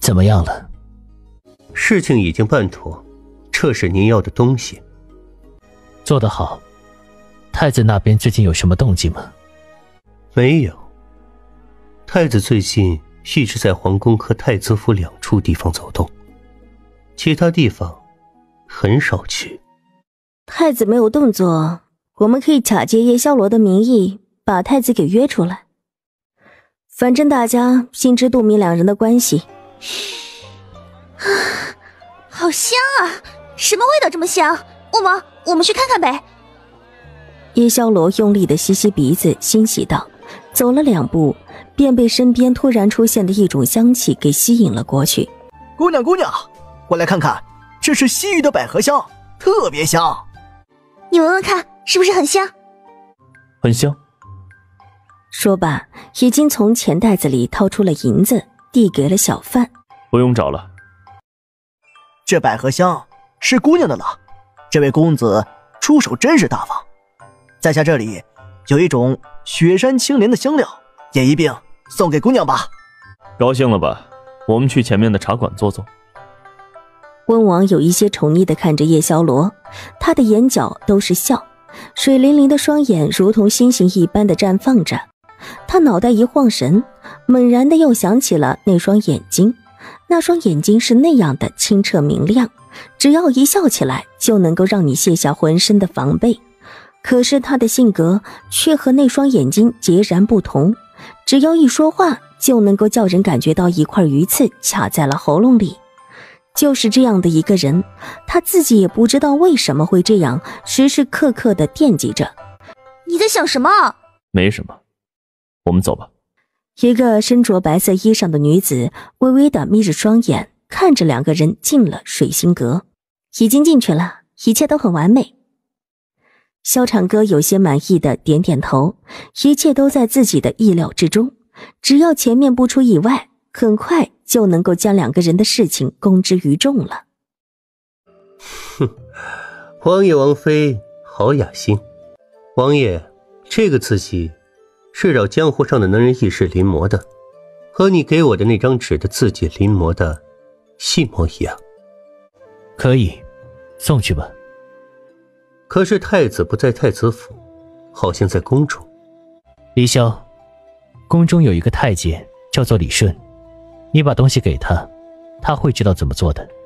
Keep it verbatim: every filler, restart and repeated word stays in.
怎么样了？ 事情已经办妥，这是您要的东西。 做得好。太子那边最近有什么动静吗？ 没有。太子最近一直在皇宫和太子府两处地方走动，其他地方很少去。 太子没有动作，我们可以假借叶萧罗的名义把太子给约出来。反正大家心知肚明两人的关系。 啊，好香啊！什么味道这么香？我们我们去看看呗。 叶萧罗用力地吸吸鼻子，欣喜道，走了两步便被身边突然出现的一种香气给吸引了过去。 姑娘姑娘，过来看看，这是西域的百合香，特别香。 你闻闻看，是不是很香？ 很香。 说罢，已经从钱袋子里掏出了银子，递给了小贩。 不用找了， 这百合香是姑娘的了，这位公子出手真是大方。在下这里有一种雪山青莲的香料，也一并送给姑娘吧。 高兴了吧？我们去前面的茶馆坐坐。 温王有一些宠溺地看着叶萧罗，他的眼角都是笑，水灵灵的双眼如同星星一般的绽放着。他脑袋一晃神，猛然的又想起了那双眼睛，那双眼睛是那样的清澈明亮，只要一笑起来就能够让你卸下浑身的防备。可是他的性格却和那双眼睛截然不同，只要一说话就能够叫人感觉到一块鱼刺卡在了喉咙里。就是这样的一个人，他自己也不知道为什么会这样，时时刻刻地惦记着。 你在想什么？ 没什么，我们走吧。 一个身着白色衣裳的女子微微地眯着双眼，看着两个人进了水星阁。已经进去了，一切都很完美。萧长歌有些满意的点点头，一切都在自己的意料之中，只要前面不出意外，很快就能够将两个人的事情公之于众了。 哼，王爷王妃好雅兴。王爷，这个字迹是找江湖上的能人异士临摹的，和你给我的那张纸的字迹临摹的一模一样。 可以，送去吧。 可是太子不在太子府，好像在宫中。 李潇，宫中有一个太监叫做李顺，你把东西给他，他会知道怎么做的。